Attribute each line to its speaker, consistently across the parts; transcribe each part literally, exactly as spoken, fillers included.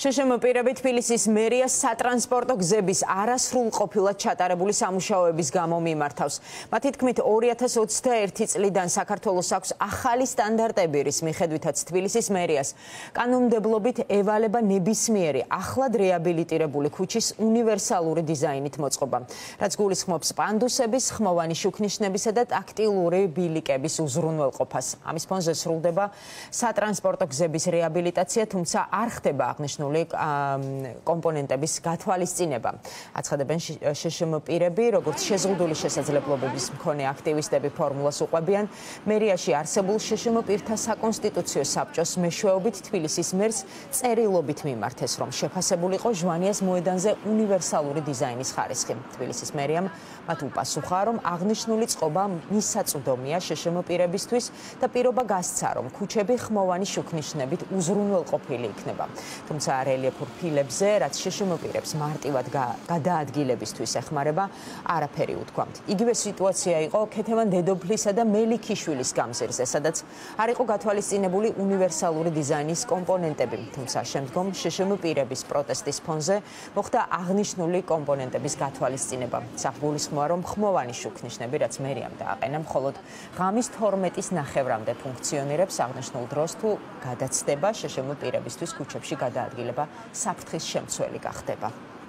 Speaker 1: შეშემოპირებით თბილისის მერიას სატრანსპორტო გზების არასრულყოფილად ჩატარებული სამუშაოების გამო მიმართავს. მათი თქმით, ორი ათას ოცდაერთი წლიდან საქართველოს აქვს ახალი სტანდარტები, რის მიხედვითაც თბილისის მერიას კანონმდებლობით ევალება ნებისმიერი ახლად რეაბილიტირებული ქუჩის უნივერსალური დიზაინით მოწყობა, რაც გულისხმობს პანდუსების, ხმოვანი შუქნიშნებისა და ტაქტილური ბილიკების უზრუნველყოფას. ამის ფონზე სრულდება სატრანსპორტო გზების რეაბილიტაცია, თუმცა არ ხდება აღნიშნული კომპონენტების გათვალისწინება. აცხადებენ შეშემოპირები, როგორც შეზღუდული შესაძლებლობების მქონე აქტივისტები ფორმულას უყვებიან, მერიაში არსებულ შეშემოპირთა საკონსტიტუციო საბჭოს მეშვეობით თბილისის მერს წერილობით მიმართეს, რომ შეფასებულიყო ჟვანიას მოედანზე უნივერსალური დიზაინის ხარისხი. თბილისის მერიამ მათ უპასუხა, რომ აღნიშნული წყობა მისაწვდომია შეშემოპირებისთვის და პირობა გასცა, რომ ქუჩები ხმოვანი შუქნიშნებით უზრუნველყოფილი იქნება. თუმცა რელიეფურ ფილებზე, რაც შეშემოპირებს მარტივად გადაადგილებისთვის ეხმარება, არაფერი უთქვამთ. იგივე სიტუაცია იყო ქეთევან დედოფლისა და მელიქიშვილის გამზირზე, სადაც არ იყო გათვალისწინებული უნივერსალური დიზაინის კომპონენტები, თუმცა შემდგომ შეშემოპირების პროტესტის ფონზე მოხდა აღნიშნული კომპონენტების გათვალისწინება. გულისხმოა, რომ ხმოვანი შუქნიშნები, რაც მერიამ დააყენა, მხოლოდ ღამის თორმეტის ნახევრამდე ფუნქციონირებს, აღნიშნულ დროს თუ გადაცდება შეშემოპირებისთვის ქუჩებში გადაადგილება საფრთხის შემცველი გახდება.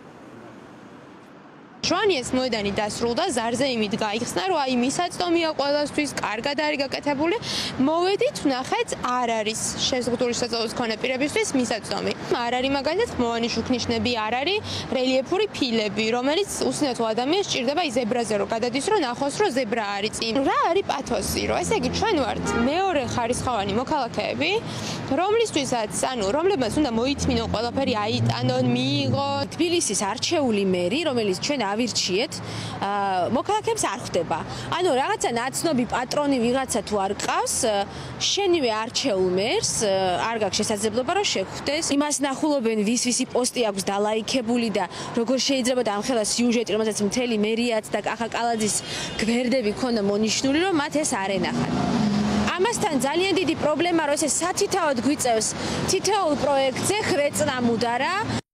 Speaker 2: ჟვანიას მოედანი დასრულდა, ზარზე იმით გაიხსნა, რომ აი მისაწვდომია ყველასთვის, კარგად არის გაკეთებული. მოვედით, ვნახეთ, არ არის შეზღუდული შესაძლებლობის მქონე პირებისთვის მისაწვდომი. არ არის მაგალითად ხმოვანი შუქნიშნები, არ არის რელიეფური ფილები, რომელიც უსინათო ადამიანს სჭირდება ის ზებრაზე რომ გადადის, რომ ნახოს, რომ ზებრა არის წინ. რა არის პათოსი, რომ ესე იგი ჩვენ ვართ მეორე ხარისხოვანი მოქალაქეები, რომლისთვისაც, ანუ რომლებმაც უნდა მოითმინონ ყველაფერი აიტანონ, მიიღონ.
Speaker 3: თბილისის არჩეული მერი, რომელიც ჩვენ ავირჩიეთ, მოქალაქეებს არ ხვდება. ანუ რაღაცა ნაცნობი პატრონი ვიღაცა თუ არ ყავს, შენივე არჩეულ მერს არ გაქვს შესაძლებლობა რომ შეხვდეს. იმას ნახულობენ, ვის ვისი პოსტი აქვს დალაიქებული და როგორ შეიძლება დამხელა სიუჟეტი, რომელსაც მთელი მერიაც და კახა კალაძის გვერდები ქონდა მონიშნული, რომ მათ ეს არ ენახათ. ამასთან ძალიან დიდი პრობლემა, რომ ესე სათითაოდ გვიწევს თითოეულ პროექტზე ხრეწნა მუდარა.